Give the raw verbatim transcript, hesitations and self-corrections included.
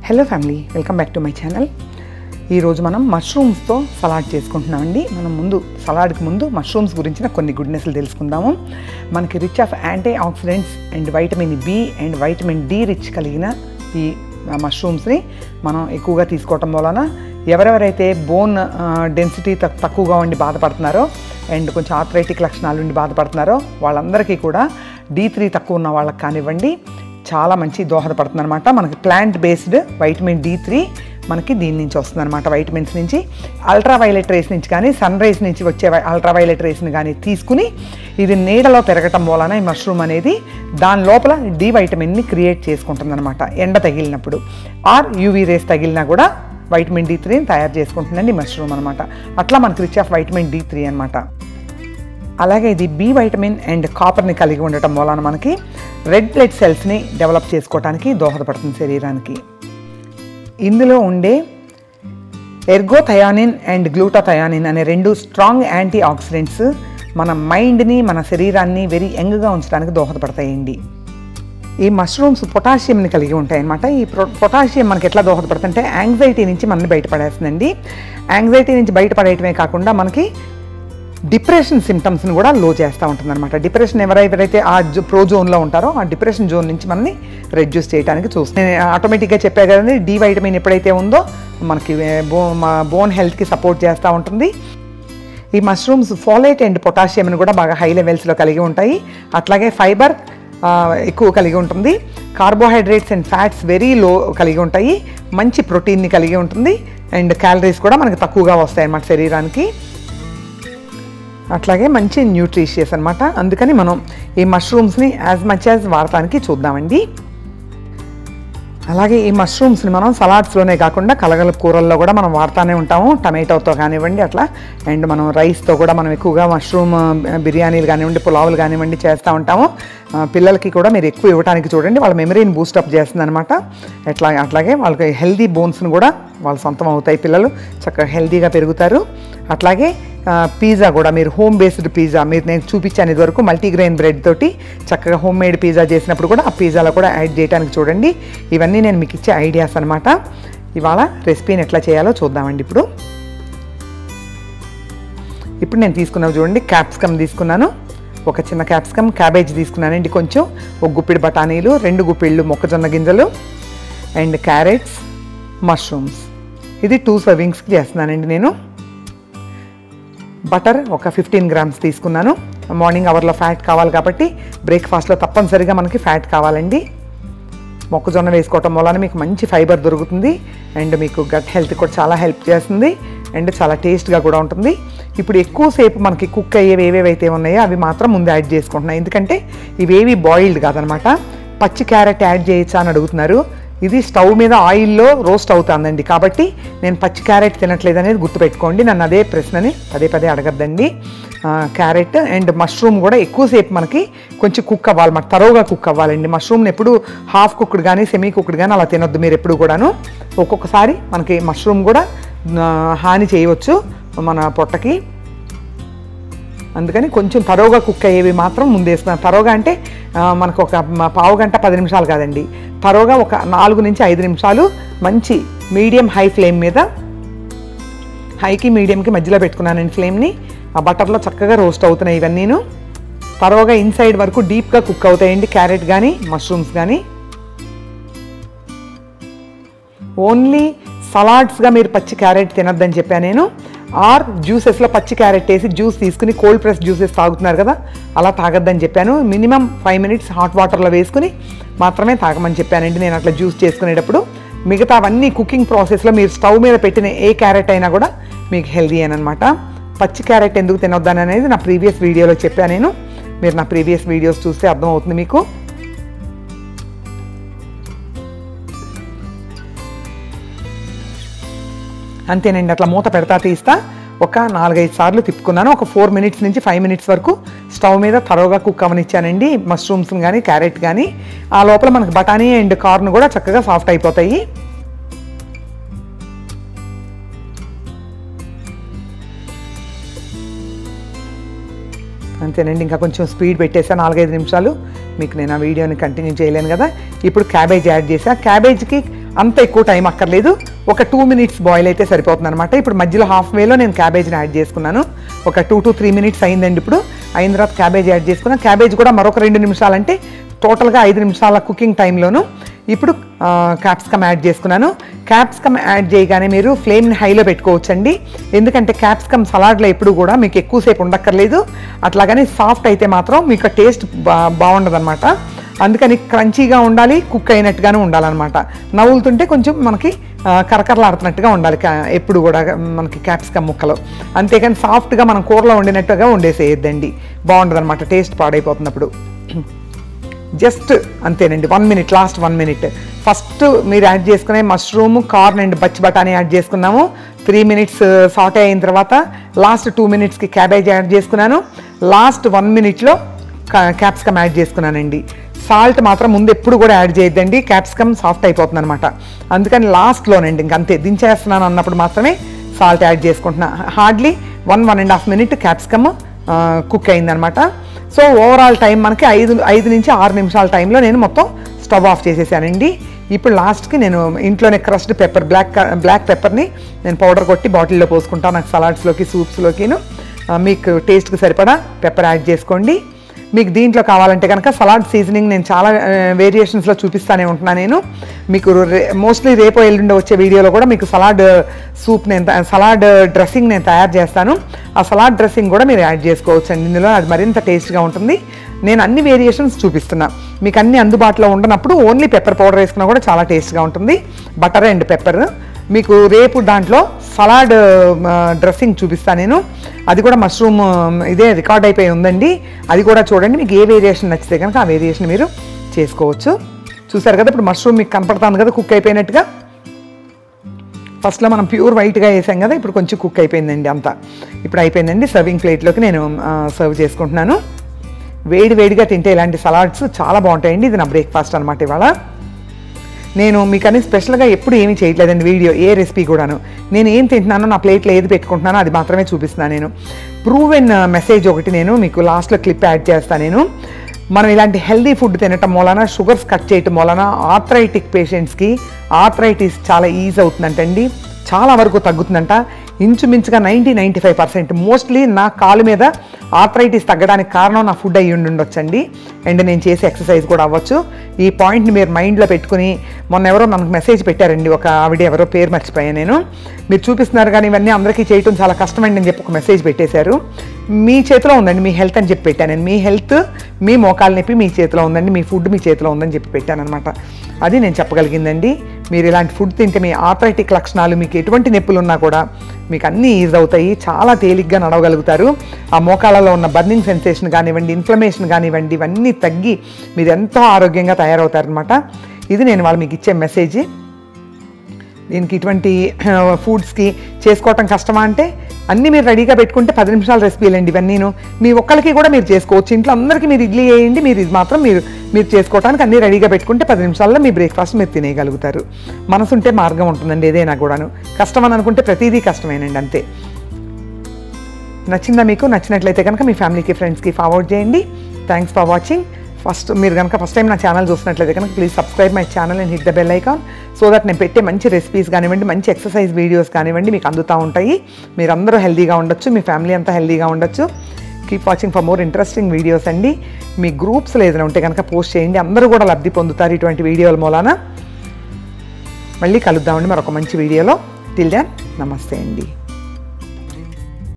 Hello family, welcome back to my channel. ఈరోజు మనం మష్రూమ్స్తో salad చేసుకుంటున్నామండి. మనం ముందు సలాడ్కి ముందు మష్రూమ్స్ గురించిన కొన్ని గుడ్నెస్లు తెలుసుకుందాము. మనకి rich of antioxidants and vitamin B and vitamin D rich కలిగిన ఈ మష్రూమ్స్ని మనం ఎక్కువగా తీసుకోవటం వలన ఎవరెవరైతే బోన్ డెన్సిటీ తక్కువగా ఉండి బాధపడుతున్నారో అండ్ కొంచెం ఆర్థరైటిక్ లక్షణాలు ఉండి బాధపడుతున్నారో వాళ్ళందరికీ కూడా డి త్రీ తక్కువ ఉన్న వాళ్ళకి కానివ్వండి చాలా మంచి దోహదపడుతుంది అనమాట. మనకి plant based vitamin D three మనకి దీని నుంచి వస్తుంది అనమాట. వైటమిన్స్ నుంచి అల్ట్రా వైలెట్ రేస్ నుంచి కానీ సన్ రైజ్ నుంచి వచ్చే అల్ట్రా వైలెట్ రేస్ని కానీ తీసుకుని ఇది నీడలో పెరగటం వలన ఈ మష్రూమ్ అనేది దాని లోపల డి వైటమిన్ని క్రియేట్ చేసుకుంటుంది అనమాట. ఎండ తగిలినప్పుడు ఆర్ యూవీ రేస్ తగిలినా కూడా వైటమిన్ డి త్రీని తయారు చేసుకుంటుందండి ఈ మష్రూమ్ అనమాట. అట్లా మనకి rich of vitamin D three అనమాట. అలాగే ఇది బి వైటమిన్ అండ్ కాపర్ని కలిగి ఉండటం వలన మనకి రెడ్ బ్లడ్ సెల్స్ని డెవలప్ చేసుకోవడానికి దోహదపడుతుంది శరీరానికి. ఇందులో ఉండే ఎర్గోథయానిన్ అండ్ గ్లూటాథయానిన్ అనే రెండు స్ట్రాంగ్ యాంటీ ఆక్సిడెంట్స్ మన మైండ్ని మన శరీరాన్ని వెరీ యంగ్గా ఉంచడానికి దోహదపడతాయండి. ఈ మష్రూమ్స్ పొటాషియంని కలిగి ఉంటాయి అన్నమాట. ఈ పొటాషియం మనకి ఎట్లా దోహదపడుతుంటే యాంగ్జైటీ నుంచి మనల్ని బయటపడేస్తుందండి. యాంగ్జైటీ నుంచి బయటపడేయటమే కాకుండా మనకి డిప్రెషన్ సిమ్టమ్స్ని కూడా లో చేస్తూ ఉంటుంది అనమాట. డిప్రెషన్ ఎవరెవరైతే ఆ ప్రో జోన్లో ఉంటారో ఆ డిప్రెషన్ జోన్ నుంచి మనల్ని రెడ్యూస్ చేయడానికి చూస్తుంది. నేను ఆటోమేటిక్గా చెప్పా కదండి, డి వైటమిన్ ఎప్పుడైతే ఉందో మనకి బో బోన్ హెల్త్కి సపోర్ట్ చేస్తూ ఉంటుంది. ఈ మష్రూమ్స్ ఫోలేట్ అండ్ పొటాషియంని కూడా బాగా హై లెవెల్స్లో కలిగి ఉంటాయి. అట్లాగే ఫైబర్ ఎక్కువ కలిగి ఉంటుంది. Carbohydrates and fats very low కలిగి ఉంటాయి. మంచి ప్రోటీన్ని కలిగి ఉంటుంది అండ్ క్యాలరీస్ కూడా మనకి తక్కువగా వస్తాయి అన్నమాట శరీరానికి. అట్లాగే మంచి న్యూట్రిషియస్ అనమాట. అందుకని మనం ఈ మష్రూమ్స్ని యాజ్ మచ్ యాజ్ వాడటానికి చూద్దామండి. అలాగే ఈ మష్రూమ్స్ని మనం సలాడ్స్లోనే కాకుండా కలగల కూరల్లో కూడా మనం వాడుతూనే ఉంటాము. టమాటోతో కానివ్వండి అట్లా అండ్ మనం రైస్తో కూడా మనం ఎక్కువగా మష్రూమ్ బిర్యానీలు కానివ్వండి పులావులు కానివ్వండి చేస్తూ ఉంటాము. పిల్లలకి కూడా మీరు ఎక్కువ ఇవ్వడానికి చూడండి, వాళ్ళ మెమరీని బూస్టప్ చేస్తుంది అనమాట. ఎట్లా అట్లాగే వాళ్ళకి హెల్దీ బోన్స్ని కూడా వాళ్ళు సొంతం అవుతాయి. పిల్లలు చక్కగా హెల్దీగా పెరుగుతారు. అట్లాగే పిజ్జా కూడా మీరు హోమ్ బేస్డ్ పిజ్జా మీరు నేను చూపించాను ఇదివరకు మల్టీగ్రెయిన్ బ్రెడ్ తోటి చక్కగా హోమ్ మేడ్ పిజ్జా చేసినప్పుడు కూడా ఆ పిజ్జాలో కూడా యాడ్ చేయడానికి చూడండి. ఇవన్నీ నేను మీకు ఇచ్చే ఐడియాస్ అనమాట. ఇవాళ రెసిపీని ఎట్లా చేయాలో చూద్దామండి. ఇప్పుడు ఇప్పుడు నేను తీసుకున్నాను చూడండి, క్యాప్సికమ్ తీసుకున్నాను, ఒక చిన్న క్యాప్సికమ్, క్యాబేజ్ తీసుకున్నానండి కొంచెం, ఒక గుప్పిడి బఠానీలు, రెండు గుప్పిళ్ళు మొక్కజొన్న గింజలు అండ్ క్యారెట్స్, మష్రూమ్స్. ఇది టూ సర్వింగ్స్కి చేస్తున్నానండి నేను. బటర్ ఒక ఫిఫ్టీన్ గ్రామ్స్ తీసుకున్నాను. మార్నింగ్ అవర్లో ఫ్యాట్ కావాలి కాబట్టి బ్రేక్ఫాస్ట్లో తప్పనిసరిగా మనకి ఫ్యాట్ కావాలండి. మొక్కజొన్న వేసుకోవటం వలన మీకు మంచి ఫైబర్ దొరుకుతుంది అండ్ మీకు గట్ హెల్త్ కూడా చాలా హెల్ప్ చేస్తుంది అండ్ చాలా టేస్ట్గా కూడా ఉంటుంది. ఇప్పుడు ఎక్కువసేపు మనకి కుక్ అయ్యేవి ఏవేవైతే ఉన్నాయో అవి మాత్రం ముందు యాడ్ చేసుకుంటున్నాను, ఎందుకంటే ఇవేవి బాయిల్డ్ కాదనమాట. పచ్చి క్యారెట్ యాడ్ చేయొచ్చా అని అడుగుతున్నారు. ఇది స్టవ్ మీద ఆయిల్లో రోస్ట్ అవుతుందండి, కాబట్టి నేను పచ్చి క్యారెట్ తినట్లేదు అనేది గుర్తుపెట్టుకోండి. నన్ను అదే ప్రశ్నని పదే పదే అడగద్దండి. క్యారెట్ అండ్ మష్రూమ్ కూడా ఎక్కువసేపు మనకి కొంచెం కుక్ అవ్వాలి, మనకు తరోగా కుక్ అవ్వాలండి. మష్రూమ్ని ఎప్పుడు హాఫ్ కుక్డ్ కానీ సెమీ కుక్డ్ కానీ అలా తినొద్దు మీరు ఎప్పుడు కూడాను. ఒక్కొక్కసారి మనకి మష్రూమ్ కూడా హాని చేయవచ్చు మన పొట్టకి. అందుకని కొంచెం తరోగా కుక్ అయ్యేవి మాత్రం ముందేసుకున్నాను. తరోగా అంటే మనకు ఒక పావు గంట పది నిమిషాలు కాదండి, తరోగా ఒక నాలుగు నుంచి ఐదు నిమిషాలు మంచి మీడియం హై ఫ్లేమ్ మీద, హైకి మీడియంకి మధ్యలో పెట్టుకున్నానండి ఫ్లేమ్ని. ఆ బటర్లో చక్కగా రోస్ట్ అవుతున్నాయి ఇవన్నీను. తరోగా ఇన్సైడ్ వరకు డీప్గా కుక్ అవుతాయండి క్యారెట్ కానీ మష్రూమ్స్ కానీ. ఓన్లీ సలాడ్స్గా మీరు పచ్చి క్యారెట్ తినొద్దని చెప్పాను నేను. ఆర్ జ్యూసెస్లో పచ్చి క్యారెట్ వేసి జ్యూస్ తీసుకుని కోల్డ్ ప్రెస్ జ్యూసెస్ తాగుతున్నారు కదా, అలా తాగొద్దని చెప్పాను. మినిమం ఫైవ్ మినిట్స్ హాట్ వాటర్లో వేసుకుని మాత్రమే తాగమని చెప్పానండి నేను అట్లా జ్యూస్ చేసుకునేటప్పుడు. మిగతా అవన్నీ కుకింగ్ ప్రాసెస్లో మీరు స్టవ్ మీద పెట్టిన ఏ క్యారెట్ అయినా కూడా మీకు హెల్దీ అనమాట. పచ్చి క్యారెట్ ఎందుకు తినొద్దని అనేది నా ప్రీవియస్ వీడియోలో చెప్పాను నేను. మీరు నా ప్రీవియస్ వీడియోస్ చూస్తే అర్థమవుతుంది మీకు. అంతేనండి, అట్లా మూత పెడతా తీస్తా ఒక నాలుగైదు సార్లు తిప్పుకున్నాను. ఒక ఫోర్ మినిట్స్ నుంచి ఫైవ్ మినిట్స్ వరకు స్టవ్ మీద తరోగా కుక్ అవనిచ్చానండి మష్రూమ్స్ కానీ క్యారెట్ కానీ. ఆ లోపల మనకు బఠానీ అండ్ కార్న్ కూడా చక్కగా సాఫ్ట్ అయిపోతాయి. అంతేనండి, ఇంకా కొంచెం స్పీడ్ పెట్టేసా నాలుగైదు నిమిషాలు. మీకు నేను ఆ వీడియోని కంటిన్యూ చేయలేను కదా. ఇప్పుడు క్యాబేజ్ యాడ్ చేసా. క్యాబేజ్కి అంత ఎక్కువ టైం అక్కర్లేదు, ఒక టూ మినిట్స్ బాయిల్ అయితే సరిపోతుంది అనమాట. ఇప్పుడు మధ్యలో హాఫ్ వేలో నేను క్యాబేజ్ని యాడ్ చేసుకున్నాను. ఒక టూ టు త్రీ మినిట్స్ అయిందండి. ఇప్పుడు అయిన తర్వాత క్యాబేజ్ యాడ్ చేసుకున్నాను. క్యాబేజ్ కూడా మరొక రెండు నిమిషాలు, అంటే టోటల్గా ఐదు నిమిషాల కుకింగ్ టైంలోను ఇప్పుడు క్యాప్సికమ్ యాడ్ చేసుకున్నాను. క్యాప్సికమ్ యాడ్ చేయగానే మీరు ఫ్లేమ్ని హైలో పెట్టుకోవచ్చండి. ఎందుకంటే క్యాప్సికమ్ సలాడ్లో ఎప్పుడు కూడా మీకు ఎక్కువసేపు ఉండక్కర్లేదు. అట్లాగని సాఫ్ట్ అయితే మాత్రం మీకు టేస్ట్ బా బాగుండదు అనమాట. అందుకని క్రంచీగా ఉండాలి, కుక్ అయినట్టుగానే ఉండాలన్నమాట. నవ్వులుతుంటే కొంచెం మనకి కరకరలాడుతున్నట్టుగా ఉండాలి ఎప్పుడు కూడా మనకి క్యాప్సికమ్ ముక్కలు. అంతేకాని సాఫ్ట్గా మనం కూరలో వండినట్టుగా వండేసేయద్దండి, బాగుండదు అనమాట, టేస్ట్ పాడైపోతున్నప్పుడు. జస్ట్ అంతేనండి, one minute last one minute first మీరు యాడ్ చేసుకునే మష్రూమ్, కార్న్ అండ్ బచ్చి బఠానీ యాడ్ చేసుకున్నాము. త్రీ మినిట్స్ సాటే అయిన తర్వాత లాస్ట్ టూ మినిట్స్కి క్యాబేజ్ యాడ్ చేసుకున్నాను. లాస్ట్ వన్ మినిట్లో క్యాప్సికమ్ యాడ్ చేసుకున్నానండి. సాల్ట్ మాత్రం ముందు ఎప్పుడు కూడా యాడ్ చేయొద్దండి, క్యాప్సికమ్ సాఫ్ట్ అయిపోతుంది అనమాట. అందుకని లాస్ట్లోనండి ఇంకంతే దించేస్తున్నాను అన్నప్పుడు మాత్రమే సాల్ట్ యాడ్ చేసుకుంటున్నా. Hardly one one and half minute capsicum cook అయిందనమాట. సో ఓవరాల్ టైం మనకి ఐదు ఐదు నుంచి ఆరు నిమిషాల టైంలో నేను మొత్తం స్టవ్ ఆఫ్ చేసేసానండి. ఇప్పుడు లాస్ట్కి నేను ఇంట్లోనే క్రష్డ్ పెప్పర్, బ్లాక్ బ్లాక్ పెప్పర్ని నేను పౌడర్ కొట్టి బాటిల్లో పోసుకుంటాను. నాకు సలాడ్స్లోకి, సూప్స్లోకిను మీకు టేస్ట్కి సరిపడా పెప్పర్ యాడ్ చేసుకోండి. మీకు దీంట్లో కావాలంటే కనుక సలాడ్ సీజనింగ్ నేను చాలా వేరియేషన్స్లో చూపిస్తానే ఉంటున్నాను. నేను మీకు మోస్ట్లీ రేపు ఎల్లుండి వచ్చే వీడియోలో కూడా మీకు సలాడ్ సూప్ నేను సలాడ్ డ్రెస్సింగ్ నేను తయారు చేస్తాను. ఆ సలాడ్ డ్రెస్సింగ్ కూడా మీరు యాడ్ చేసుకోవచ్చు అండి ఇందులో, అది మరింత టేస్ట్గా ఉంటుంది. నేను అన్ని వేరియేషన్స్ చూపిస్తున్నా. మీకు అన్ని అందుబాటులో ఉండనప్పుడు ఓన్లీ పెప్పర్ పౌడర్ వేసుకున్నా కూడా చాలా టేస్ట్గా ఉంటుంది. Butter and pepper. మీకు రేపు దాంట్లో సలాడ్ డ్రెస్సింగ్ చూపిస్తాను నేను, అది కూడా మష్రూమ్ ఇదే రికార్డ్ అయిపోయి ఉందండి, అది కూడా చూడండి. మీకు ఏ వేరియేషన్ నచ్చితే కనుక ఆ వేరియేషన్ మీరు చేసుకోవచ్చు. చూసారు కదా ఇప్పుడు మష్రూమ్ మీకు కనపడుతుంది కదా కుక్ అయిపోయినట్టుగా. ఫస్ట్లో మనం ప్యూర్ వైట్గా వేసాం కదా, ఇప్పుడు కొంచెం కుక్ అయిపోయిందండి అంతా. ఇప్పుడు అయిపోయిందండి. సర్వింగ్ ప్లేట్లోకి నేను సర్వ్ చేసుకుంటున్నాను. వేడి వేడిగా తింటే ఇలాంటి సలాడ్స్ చాలా బాగుంటాయండి. ఇది నా బ్రేక్ఫాస్ట్ అనమాట ఇవాళ. నేను మీకని స్పెషల్గా ఎప్పుడు ఏమీ చేయట్లేదండి వీడియో, ఏ రెసిపీ కూడాను. నేను ఏం తింటున్నానో, నా ప్లేట్లో ఏది పెట్టుకుంటున్నానో అది మాత్రమే చూపిస్తున్నాను నేను. ప్రూవెన్ మెసేజ్ ఒకటి నేను మీకు లాస్ట్లో క్లిప్ యాడ్ చేస్తాను నేను. మనం ఇలాంటి హెల్దీ ఫుడ్ తినటం మూలన, షుగర్స్ కట్ చేయటం మూలన ఆర్థరైటిక్ పేషెంట్స్కి ఆర్థరైటిస్ చాలా ఈజీ అవుతుందంటండి, చాలా వరకు తగ్గుతుందంట. ఇంచుమించుగా ninety ninety five percent mostly నా కాలు మీద ఆర్థరైటిస్ తగ్గడానికి కారణం నా ఫుడ్ అయ్యి ఉండొచ్చండి. అండ్ నేను చేసే ఎక్సర్సైజ్ కూడా అవ్వచ్చు. ఈ పాయింట్ని మీరు మైండ్లో పెట్టుకుని, మొన్న ఎవరో మనకు మెసేజ్ పెట్టారండి, ఒక ఆవిడ ఎవరో పేరు మర్చిపోయాను నేను. మీరు చూపిస్తున్నారు కానీ ఇవన్నీ అందరికీ చేయటం చాలా కష్టమండి అని చెప్పి ఒక మెసేజ్ పెట్టేశారు. మీ చేతిలో ఉందండి మీ హెల్త్ అని చెప్పి పెట్టాను నేను. మీ హెల్త్, మీ మోకాలు నొప్పి మీ చేతిలో ఉందండి, మీ ఫుడ్ మీ చేతిలో ఉందని చెప్పి పెట్టాను అనమాట. అది నేను చెప్పగలిగిందండి. మీరు ఇలాంటి ఫుడ్ తింటే మీ ఆర్థరైటిక్ లక్షణాలు, మీకు ఎటువంటి నొప్పులు ఉన్నా కూడా మీకు అన్నీ ఈజ్ అవుతాయి, చాలా తేలిగ్గా నడవగలుగుతారు. ఆ మోకాళ్ళలో ఉన్న బర్నింగ్ సెన్సేషన్ కానివ్వండి, ఇన్ఫ్లమేషన్ కానివ్వండి, ఇవన్నీ తగ్గి మీరు ఎంతో ఆరోగ్యంగా తయారవుతారనమాట. ఇది నేను వాళ్ళు మీకు ఇచ్చే మెసేజ్. దీనికి ఇటువంటి ఫుడ్స్కి చేసుకోవటం కష్టమా అంటే అన్నీ మీరు రెడీగా పెట్టుకుంటే పది నిమిషాల రెసిపీలు అండి ఇవన్నీను. మీ ఒక్కరికి కూడా మీరు చేసుకోవచ్చు. ఇంట్లో అందరికీ మీరు ఇడ్లీ వేయండి, మీరు ఇది మాత్రం మీరు మీరు చేసుకోవడానికి అన్నీ రెడీగా పెట్టుకుంటే పది నిమిషాల్లో మీ బ్రేక్ఫాస్ట్ మీరు తినేయగలుగుతారు. మనసుంటే మార్గం ఉంటుందండి ఏదైనా కూడాను. కష్టం అని అనుకుంటే ప్రతిదీ కష్టమేనండి, అంతే. నచ్చిందా మీకు? నచ్చినట్లయితే కనుక మీ ఫ్యామిలీకి, ఫ్రెండ్స్కి ఫార్వర్డ్ చేయండి. Thanks for watching. ఫస్ట్ మీరు కనుక ఫస్ట్ టైం నా ఛానల్ చూసినట్లయితే కనుక please subscribe my channel and hit the bell icon, so that నేను పెట్టే మంచి రెసిపీస్ కానివ్వండి, మంచి ఎక్సర్సైజ్ వీడియోస్ కానివ్వండి మీకు అందుతూ ఉంటాయి. మీరందరూ హెల్దీగా ఉండొచ్చు, మీ ఫ్యామిలీ అంతా హెల్దీగా ఉండొచ్చు. Keep watching for more interesting videos అండి. మీ గ్రూప్స్లో ఏదైనా ఉంటే కనుక పోస్ట్ చేయండి, అందరూ కూడా లబ్ధి పొందుతారు ఇటువంటి వీడియోల మూలాన. మళ్ళీ కలుద్దామండి మరొక మంచి వీడియోలో. టిల్ దెన్ నమస్తే అండి.